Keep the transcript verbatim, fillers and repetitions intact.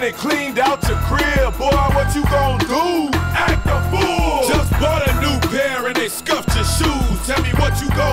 get it cleaned out your crib. Boy, what you gon'